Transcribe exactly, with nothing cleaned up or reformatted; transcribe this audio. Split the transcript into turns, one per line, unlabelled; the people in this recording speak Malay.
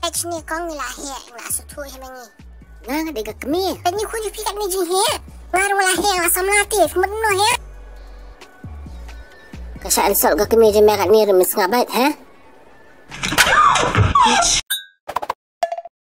Patch ni kong lahir nak sutu hemengi.
Nang ada kami.
Tadi ku ju pikat ni jing he. Ngaru lahir asam latif menuh he.
Kasaan sol ke kami je merat ni remis ngabat ha?